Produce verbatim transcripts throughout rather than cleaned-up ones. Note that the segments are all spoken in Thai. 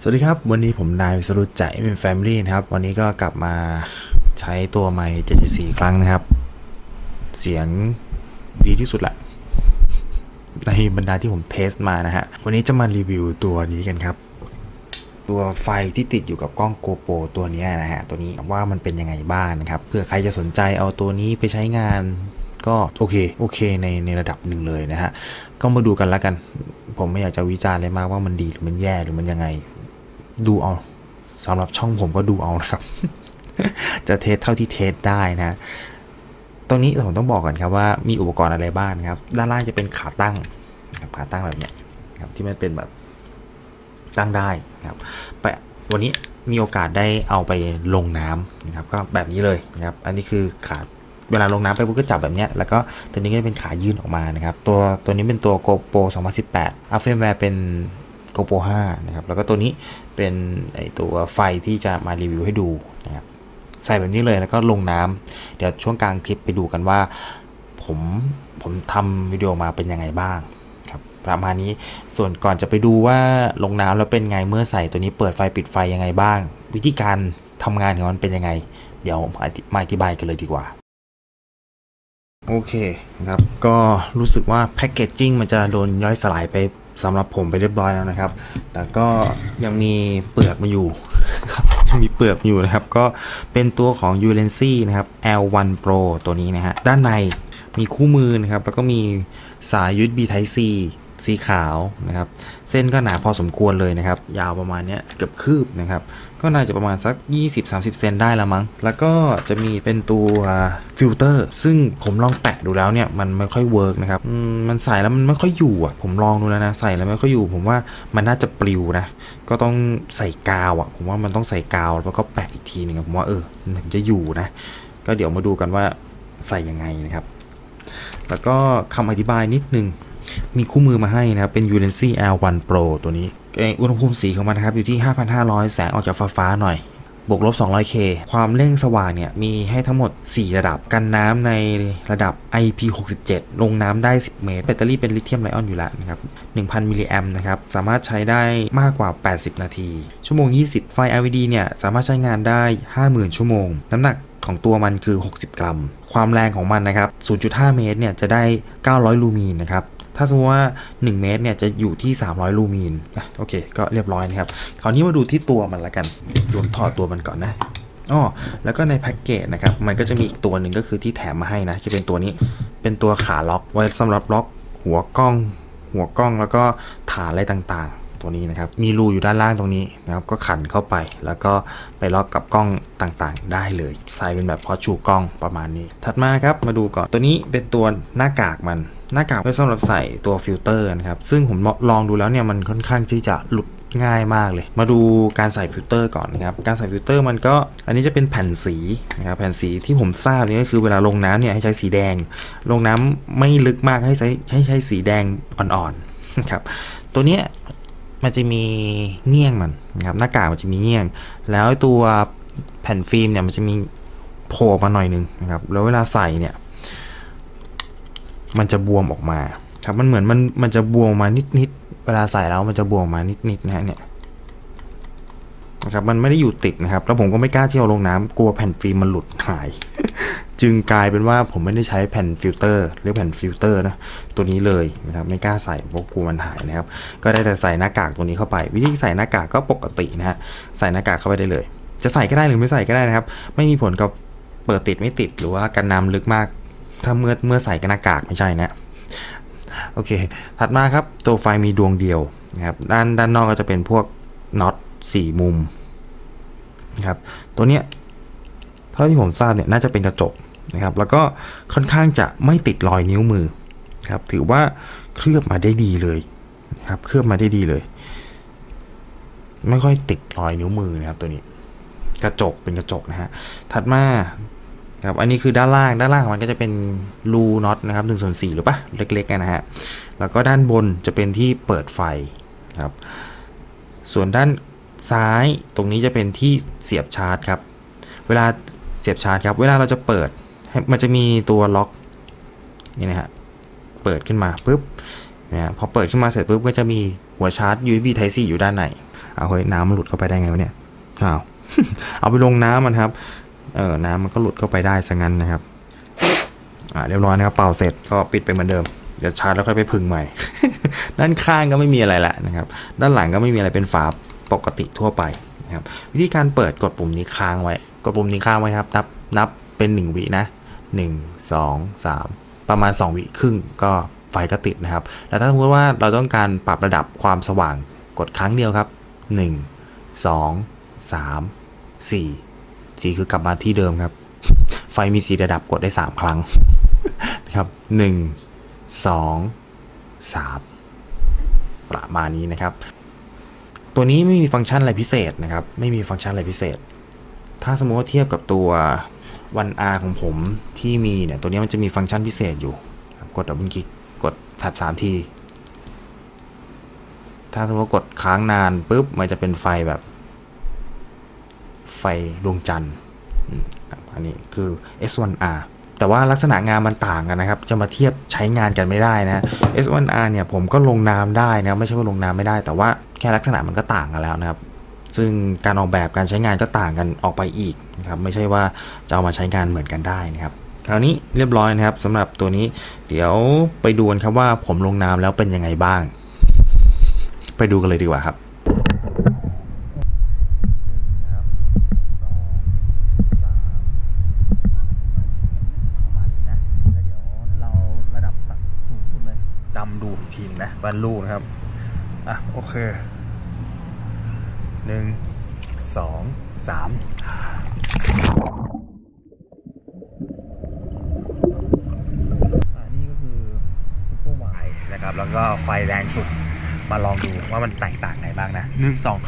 วัสดีครับวันนี้ผมนายวิสรุตใจเป็นแฟมิลี่นะครับวันนี้ก็กลับมาใช้ตัวไมค์เจ็ดสิบสี่ครั้งนะครับเสียงดีที่สุดแหละในบรรดาที่ผมเทสมานะฮะวันนี้จะมารีวิวตัวนี้กันครับตัวไฟที่ติดอยู่กับกล้อง GoPro ตัวนี้นะฮะตัวนี้ว่ามันเป็นยังไงบ้างนะครับเผื่อใครจะสนใจเอาตัวนี้ไปใช้งานก็โอเคโอเคในในระดับหนึ่งเลยนะฮะก็มาดูกันแล้วกันผมไม่อยากจะวิจารณ์เลยมากว่ามันดีหรือมันแย่หรือมันยังไงดูเอาสำหรับช่องผมก็ดูเอานะครับ จะเทสเท่าที่เทสได้นะตรงนี้ผมต้องบอกก่อนครับว่ามีอุปกรณ์อะไรบ้างครับด้านล่างจะเป็นขาตั้งครับขาตั้งแบบนี้ครับที่มันเป็นแบบตั้งได้ครับไปวันนี้มีโอกาสได้เอาไปลงน้ำนะครับก็แบบนี้เลยนะครับอันนี้คือขาเวลาลงน้ำไปปุ๊บก็จับแบบนี้แล้วก็ตัวนี้ก็เป็นขายื่นออกมานะครับตัวตัวนี้เป็นตัว GoPro สองพันสิบแปดอัพเฟรมแวร์เป็น GoPro ห้านะครับแล้วก็ตัวนี้เป็นไอตัวไฟที่จะมารีวิวให้ดูนะครับใส่แบบนี้เลยแล้วก็ลงน้ำเดี๋ยวช่วงกลางคลิปไปดูกันว่าผมผมทำวิดีโอมาเป็นยังไงบ้างครับประมาณนี้ส่วนก่อนจะไปดูว่าลงน้ำแล้วเป็นไงเมื่อใส่ตัวนี้เปิดไฟปิดไฟยังไงบ้างวิธีการทำงานของมันเป็นยังไงเดี๋ยวมาอธิบายกันเลยดีกว่าโอเคครับก็รู้สึกว่าแพคเกจจิ้งมันจะโดนย่อยสลายไปสำหรับผมไปเรียบร้อยแล้วนะครับแต่ก็ยังมีเปลือกมาอยู่ครับยังมีเปลือกอยู่นะครับก็เป็นตัวของ ยู แอล ซี นะครับ แอล วัน Pro ตัวนี้นะฮะด้านในมีคู่มือนะครับแล้วก็มีสาย ยู เอส บี Type C สีขาวนะครับเส้นก็หนาพอสมควรเลยนะครับยาวประมาณนี้เกือบคืบนะครับก็น่าจะประมาณสัก ยี่สิบถึงสามสิบ เซนได้ละมั้งแล้วก็จะมีเป็นตัวฟิลเตอร์ซึ่งผมลองแตะดูแล้วเนี่ยมันไม่ค่อยเวิร์กนะครับมันใส่แล้วมันไม่ค่อยอยู่อ่ะผมลองดูแล้วนะใส่แล้วไม่ค่อยอยู่ผมว่ามันน่าจะปลิวนะก็ต้องใส่กาวอ่ะผมว่ามันต้องใส่กาวแล้วก็แปะอีกทีนึงผมว่าเออมันจะอยู่นะก็เดี๋ยวมาดูกันว่าใส่ยังไงนะครับแล้วก็คำอธิบายนิดนึงมีคู่มือมาให้นะครับเป็น ยู แอล ซี แอล วัน Pro ตัวนี้อุณหภูมิสีของมันนะครับอยู่ที่ ห้าพันห้าร้อย แสงออกจากฟ้าๆหน่อยบวกลบ สองร้อยเค ความเร่งสว่างเนี่ยมีให้ทั้งหมดสี่ระดับกันน้ำในระดับ ไอ พี หกสิบเจ็ด ลงน้ำได้สิบเมตรแบตเตอรี่เป็นลิเธียมไอออนอยู่แล้วนะครับ หนึ่งพัน มิลลิแอมป์นะครับสามารถใช้ได้มากกว่าแปดสิบนาทีชั่วโมงยี่สิบไฟ แอล อี ดี เนี่ยสามารถใช้งานได้ ห้าหมื่น ชั่วโมงน้ำหนักของตัวมันคือหกสิบกรัมความแรงของมันนะครับ ศูนย์จุดห้า เมตรเนี่ยจะได้เก้าร้อยลูมีนนะครับถ้าสมมติว่าหนึ่งเมตรเนี่ยจะอยู่ที่สามร้อยลูมีนอ่ะโอเคก็เรียบร้อยนะครับคราวนี้มาดูที่ตัวมันละกันโยนถอดตัวมันก่อนนะอ้อแล้วก็ในแพ็กเกจนะครับมันก็จะมีอีกตัวหนึ่งก็คือที่แถมมาให้นะจะเป็นตัวนี้เป็นตัวขาล็อกไว้สำหรับล็อกหัวกล้องหัวกล้องแล้วก็ฐานอะไรต่างๆตัวนี้นะครับมีรูอยู่ด้านล่างตรงนี้นะครับก็ขันเข้าไปแล้วก็ไปล็อกกับกล้องต่างๆได้เลยใส่เป็นแบบพอชูกล้องประมาณนี้ถัดมาครับมาดูก่อนตัวนี้เป็นตัวหน้ากากมันหน้ากากไว้สำหรับใส่ตัวฟิลเตอร์นะครับซึ่งผมลองดูแล้วเนี่ยมันค่อนข้างที่จะหลุดง่ายมากเลยมาดูการใส่ฟิลเตอร์ก่อนนะครับการใส่ฟิลเตอร์มันก็อันนี้จะเป็นแผ่นสีนะครับแผ่นสีที่ผมทราบนี่ก็คือเวลาลงน้ำเนี่ยให้ใช้สีแดงลงน้ำไม่ลึกมากให้ใช้ให้ใช้สีแดงอ่อนๆนะครับตัวเนี้ยมันจะมีเงี้ยงมันนะครับหน้ากากมันจะมีเงี้ยงแล้วตัวแผ่นฟิล์มเนี่ยมันจะมีโผล่มาหน่อยนึงนะครับแล้วเวลาใส่เนี่ยมันจะบวมออกมาครับมันเหมือนมันมันจะบวมมานิดๆเวลาใส่แล้วมันจะบวมมานิดๆนะฮะเนี่ยนะครับมันไม่ได้อยู่ติดนะครับแล้วผมก็ไม่กล้าที่เอาลงน้ำกลัวแผ่นฟิล์มมันหลุดหาย จึงกลายเป็นว่าผมไม่ได้ใช้แผ่นฟิลเตอร์หรือแผ่นฟิลเตอร์นะตัวนี้เลยนะครับไม่กล้าใส่เพราะกลัวมันหายนะครับก็ได้แต่ใส่หน้ากากตัวนี้เข้าไปวิธีใส่หน้ากากก็ปกตินะฮะใส่หน้ากากเข้าไปได้เลยจะใส่ก็ได้หรือไม่ใส่ก็ได้นะครับไม่มีผลกับเปิดติดไม่ติดหรือว่ากันน้ำลึกมากถ้าเมื่อเมื่อใส่กับหน้ากากไม่ใช่นะโอเคถัดมาครับตัวไฟมีดวงเดียวนะครับด้านด้านนอกก็จะเป็นพวกน็อตสี่มุมนะครับตัวเนี้ยเท่าที่ผมทราบเนี่ยน่าจะเป็นกระจกนะครับแล้วก็ค่อนข้างจะไม่ติดรอยนิ้วมือครับถือว่าเคลือบมาได้ดีเลยครับเคลือบมาได้ดีเลยไม่ค่อยติดรอยนิ้วมือนะครับตัวนี้กระจกเป็นกระจกนะฮะถัดมาครับอันนี้คือด้านล่างด้านล่างมันก็จะเป็นรูน็อตนะครับหนึ่งส่วนสี่หรือปะเล็กๆกันนะฮะแล้วก็ด้านบนจะเป็นที่เปิดไฟครับส่วนด้านซ้ายตรงนี้จะเป็นที่เสียบชาร์จครับเวลาเสียบชาร์จครับเวลาเราจะเปิดมันจะมีตัวล็อกนี่นะฮะเปิดขึ้นมาปุ๊บนะพอเปิดขึ้นมาเสร็จปุ๊บก็จะมีหัวชาร์จ ยู เอส บี Type C อยู่ด้านในเอาเฮ้ยน้ำมันหลุดเข้าไปได้ไงวะเนี่ยอ้าว เอาไปลงน้ำมันครับเออน้ำมันก็หลุดเข้าไปได้ซะงั้นนะครับอ่าเรียบร้อยนะครับเป่าเสร็จก็ปิดไปเหมือนเดิมเดี๋ยวชาร์จแล้วค่อยไปพึ่งใหม่ ด้านข้างก็ไม่มีอะไรละนะครับด้านหลังก็ไม่มีอะไรเป็นฝาปกติทั่วไปนะครับวิธีการเปิดกดปุ่มนี้ค้างไว้กดปุ่มนี้ค้างไว้ครับนับนับเป็นหนึ่งวินะหนึ่ง สอง สามประมาณสองวิครึ่งก็ไฟก็ติดนะครับแล้วถ้าสมมติว่าเราต้องการปรับระดับความสว่างกดครั้งเดียวครับหนึ่ง สอง สาม สี่สี่คือกลับมาที่เดิมครับ ไฟมีสี่ระดับกดได้สามครั้งนะครับหนึ่ง สอง สามประมาณนี้นะครับตัวนี้ไม่มีฟังก์ชันอะไรพิเศษนะครับไม่มีฟังก์ชันอะไรพิเศษถ้าสมมติว่าเทียบกับตัว วัน อาร์ ของผมที่มีเนี่ยตัวนี้มันจะมีฟังก์ชันพิเศษอยู่กดดับเบิลคลิกกดแท็บสามทีถ้าสมมติว่ากดค้างนานปุ๊บมันจะเป็นไฟแบบไฟดวงจันทร์อันนี้คือ เอส วัน อาร์ แต่ว่าลักษณะงานมันต่างกันนะครับจะมาเทียบใช้งานกันไม่ได้นะ เอส วัน อาร์ เนี่ยผมก็ลงน้ำได้นะไม่ใช่ว่าลงน้ำไม่ได้แต่ว่าแค่ลักษณะมันก็ต่างกันแล้วนะครับซึ่งการออกแบบการใช้งานก็ต่างกันออกไปอีกนะครับไม่ใช่ว่าจะเอามาใช้งานเหมือนกันได้นะครับคราวนี้เรียบร้อยนะครับสำหรับตัวนี้เดี๋ยวไปดูกันครับว่าผมลงน้ำแล้วเป็นยังไงบ้างไปดูกันเลยดีกว่าครับดำดูอีกทีนะบ้านลูกนะครับอ่ะโอเคหนึ่งสองสามอันนี้ก็คือซุปเปอร์ไวด์นะครับแล้วก็ไฟแรงสุดมาลองดูว่ามันแตกต่างไงบ้างนะหนึ่งสอง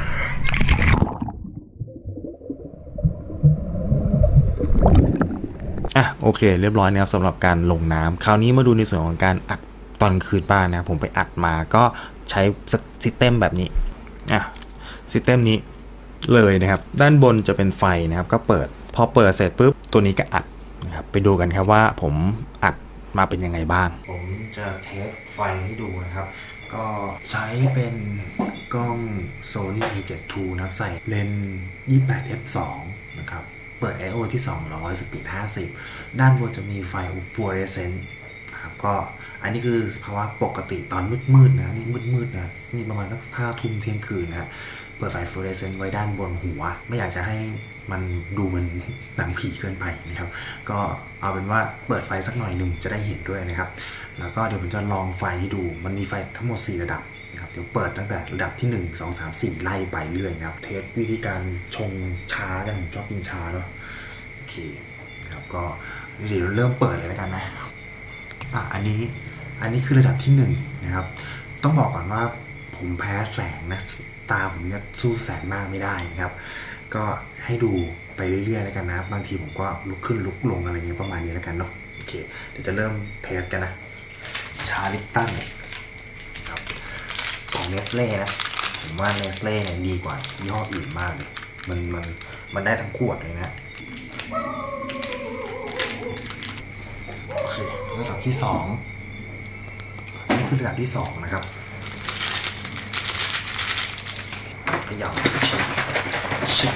อ่ะโอเคเรียบร้อยนะครับสำหรับการลงน้ำคราวนี้มาดูในส่วนของการอัดตอนคืนบ้านนะผมไปอัดมาก็ใช้ซิสเต็มแบบนี้อ่ะซิสเต็มนี้เลยนะครับด้านบนจะเป็นไฟนะครับก็เปิดพอเปิดเสร็จปุ๊บตัวนี้ก็อัดนะครับไปดูกันครับว่าผมอัดมาเป็นยังไงบ้างผมจะเทสไฟให้ดูนะครับก็ใช้เป็นกล้อง Sony เอ เซเว่น ทู นะครับใส่เลนส์ ยี่สิบแปด เอฟ สอง นะครับเปิด ไอ โอ ที่สองร้อยสปีดห้าสิบด้านบนจะมีไฟฟลูออเรสเซนต์นะครับก็อันนี้คือภาวะปกติตอนมืดๆนะนี่มืดๆนะนี่ประมาณสักห้าทุ่มเที่ยงคืนนะเปิดไฟฟลูออเรสเซนต์ไว้ด้านบนหัวไม่อยากจะให้มันดูเหมือนหนังผีเกินไปนะครับก็เอาเป็นว่าเปิดไฟสักหน่อยหนึ่งจะได้เห็นด้วยนะครับแล้วก็เดี๋ยวผมจะลองไฟให้ดูมันมีไฟทั้งหมดสี่ระดับนะครับเดี๋ยวเปิดตั้งแต่ระดับที่หนึ่ง สอง สาม สี่ไล่ไปเรื่อยนะครับเทสวิธีการชงชากันชอบกินชาเนาะโอเคนะครับก็เดี๋ยวเริ่มเปิดเลยแล้วกันนะอ่ะอันนี้อันนี้คือระดับที่หนึ่งนะครับต้องบอกก่อนว่าผมแพ้แสงนะตาผมเนี่ยสู้แสงมากไม่ได้นะครับก็ให้ดูไปเรื่อยๆแล้วกันนะบางทีผมก็ลุกขึ้นลุกลงอะไรเงี้ยประมาณนี้แล้วกันเนาะโอเคเดี๋ยวจะเริ่มเทสกันนะชาลิปตันครับของเนสเล่นะผมว่าเนสเล่เนี่ยดีกว่ายี่ห้ออื่นมากเลยมันมันมันได้ทั้งขวดเลยนะโอเคระดับที่สองนี่คือระดับที่สองนะครับขยับชิบชิบ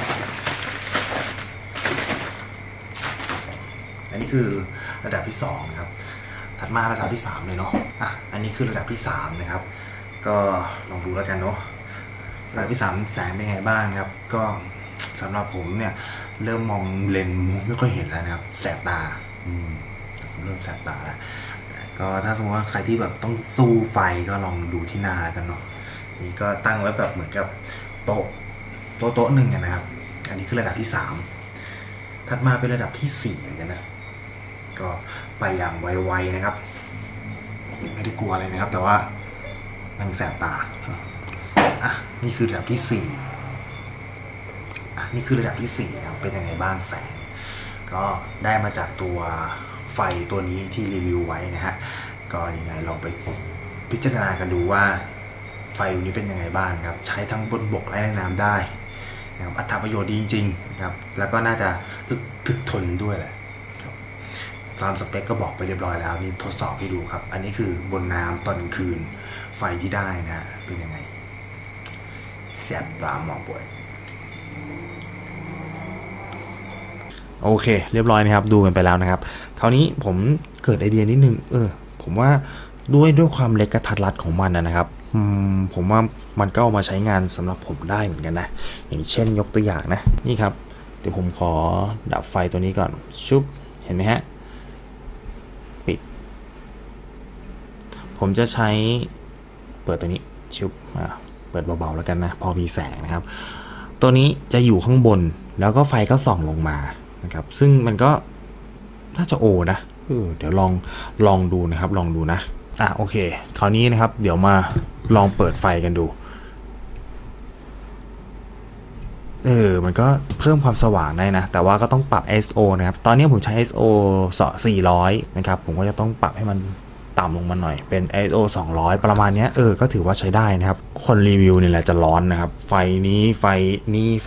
อันนี้คือระดับที่สองนะครับถัดมาระดับที่สามเลยเนาะอ่ะอันนี้คือระดับที่สามนะครับก็ลองดูแล้วกันเนาะระดับที่สามแสงเป็นไงบ้างครับก็สำหรับผมเนี่ยเริ่มมองเลนส์ไม่ค่อยเห็นแล้วนะครับแสบตาอืมเริ่มแสบตาแล้วก็ถ้าสมมติว่าใครที่แบบต้องสู้ไฟก็ลองดูที่หน้ากันเนาะนี่ก็ตั้งไว้แบบเหมือนกับโต๊ะโต๊ะโต๊ะหนึ่งนะครับอันนี้คือระดับที่สามถัดมาเป็นระดับที่สี่กันนะก็ไปอย่างไวๆนะครับไม่ได้กลัวอะไรนะครับแต่ว่ามันแสบตาอ่ะนี่คือระดับที่สี่อ่ะนี่คือระดับที่สี่นะครับเป็นยังไงบ้างแสงก็ได้มาจากตัวไฟตัวนี้ที่รีวิวไว้นะฮะก็ยังไงลองไปพิจารณากันดูว่าไฟตัวนี้เป็นยังไงบ้างครับใช้ทั้งบนบกและในน้ำได้นะครับอัตราประโยชน์ดีจริงๆนะครับแล้วก็น่าจะถึกถึกทนด้วยแหละตามสเปคก็บอกไปเรียบร้อยแล้วนี่ทดสอบให้ดูครับอันนี้คือบนน้ำตอนกลางคืนไฟที่ได้นะเป็นยังไงแสบตามองป่วยโอเคเรียบร้อยนะครับดูกันไปแล้วนะครับคราวนี้ผมเกิดไอเดียนิดนึงเออผมว่าด้วยด้วยความเล็กกระทัดรัดของมันนะครับอืมผมว่ามันก็เอามาใช้งานสำหรับผมได้เหมือนกันนะอย่างเช่นยกตัวอย่างนะนี่ครับเดี๋ยวผมขอดับไฟตัวนี้ก่อนชุบเห็นไหมฮะปิดผมจะใช้เปิดตัวนี้ชุบอ่าเปิดเบาๆแล้วกันนะพอมีแสงนะครับตัวนี้จะอยู่ข้างบนแล้วก็ไฟก็ส่องลงมานะครับซึ่งมันก็น่าจะโอนะเออเดี๋ยวลองลองดูนะครับลองดูนะอ่ะโอเคคราวนี้นะครับเดี๋ยวมาลองเปิดไฟกันดูเออมันก็เพิ่มความสว่างได้นะแต่ว่าก็ต้องปรับ ไอ เอส โอ นะครับตอนนี้ผมใช้ ไอ เอส โอ สี่ร้อยนะครับผมก็จะต้องปรับให้มันต่ำลงมาหน่อยเป็น ไอ เอส โอ สองร้อยประมาณนี้เออก็ถือว่าใช้ได้นะครับคนรีวิวนี่แหละจะร้อนนะครับไฟนี้ไฟนี้ไฟ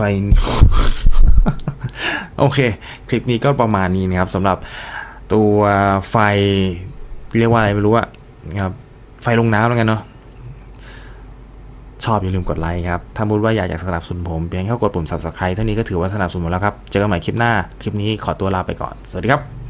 โอเคคลิปนี้ก็ประมาณนี้นะครับสำหรับตัวไฟเรียกว่าอะไรไม่รู้อะนะครับไฟลงน้ำแล้วกันเนาะชอบอย่าลืมกดไลค์ครับถ้าพูดว่าอยากจะสนับสนุนผมเพียงแค่กดปุ่ม ซับสไครบ์ เท่านี้ก็ถือว่าสนับสนุนแล้วครับเจอกันใหม่คลิปหน้าคลิปนี้ขอตัวลาไปก่อนสวัสดีครับ